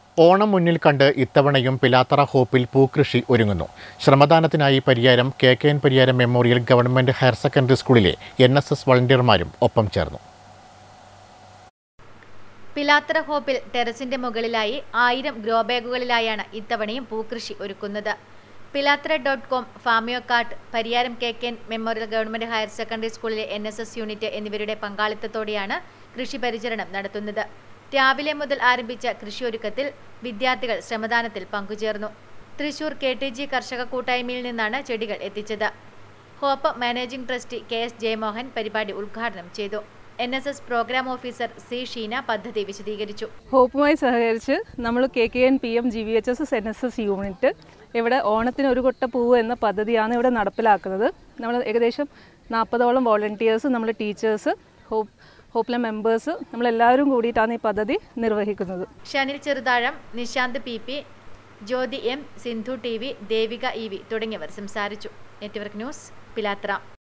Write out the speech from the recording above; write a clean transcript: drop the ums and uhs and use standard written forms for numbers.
ഓണം മുന്നിൽ കണ്ട് ഇത്തവണയും പിലാത്തറ ഹോപ്പിൽ പൂക്കൃഷി ഒരുങ്ങുന്നു. ശ്രമദാനത്തിനായി Pariyaram KKN Pariyaram memorial government higher secondary സ്കൂളിലെ NSS വളണ്ടിയർമാരും ഒപ്പം ചേർന്നു. പിലാത്തറ ഹോപ്പിൽ ടെറസിന്റെ മുകളിലായി 1000 ഗ്രോ ബാഗുകളിലായാണ് ഇത്തവണയും പൂക്കൃഷി ഒരുക്കുന്നത്. pilathara.com, Famiocart, Pariyaram KKN memorial government higher secondary സ്കൂളിലെ NSS യൂണിറ്റ് എന്നിവരുടെ പങ്കാളിത്തത്തോടെയാണ് കൃഷി പരിചരണം നടത്തുന്നത്. രാവിലെ മുതൽ ആരംഭിച്ച കൃഷിയൊരുക്കത്തിൽ വിദ്യാർത്ഥികൾ ശ്രമദാനത്തിൽ പങ്കുചേർന്നു. തൃശൂർ KTG കർഷക കൂട്ടായ്മയിൽ നിന്നാണ് ചെടികൾ എത്തിച്ചത്. Hope managing trustee KS Jayamohan പരിപാടി ഉദ്ഘാടനം ചെയ്തു. NSS programme officer C. Sheena പദ്ധതി വിശദീകരിച്ചു. ഹോപ്പുമായി സഹകരിച്ച് നമ്മൾ KKN PM GVHS NSS unit ഇവിടെ ഓണത്തിന് ഒരു കൊട്ട പൂവ് എന്ന പദ്ധതിയാണ് ഇവിടെ നടപ്പിലാക്കുന്നത്. നമ്മൾ ഏകദേശം 40ഓളം വോളണ്ടിയേഴ്സ്, നമ്മൾ ടീച്ചേഴ്സ്, ഹോപ്പിലെ മെമ്പേഴ്സ്, നമ്മളെല്ലാവരും കൂടിയിട്ടാണ് ഈ പദ്ധതി നിർവഹിക്കുന്നത്. ഷനിൽ ചെറുതാഴം, നിശാന്ത് PP, ജ്യോതി M, Sindhu TV, Devika EV തുടങ്ങിയവർ സംസാരിച്ചു. Network news, Pilathara.